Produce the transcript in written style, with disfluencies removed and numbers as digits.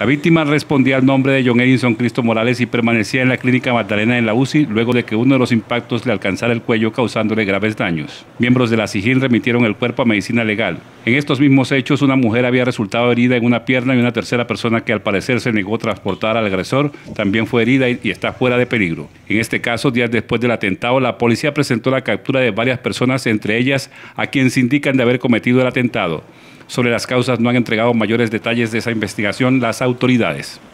La víctima respondía al nombre de John Edison Cristo Morales y permanecía en la clínica Magdalena en la UCI luego de que uno de los impactos le alcanzara el cuello causándole graves daños. Miembros de la SIJIN remitieron el cuerpo a medicina legal. En estos mismos hechos, una mujer había resultado herida en una pierna y una tercera persona que al parecer se negó a transportar al agresor también fue herida y está fuera de peligro. En este caso, días después del atentado, la policía presentó la captura de varias personas, entre ellas a quienes indican de haber cometido el atentado. Sobre las causas no han entregado mayores detalles de esa investigación las autoridades.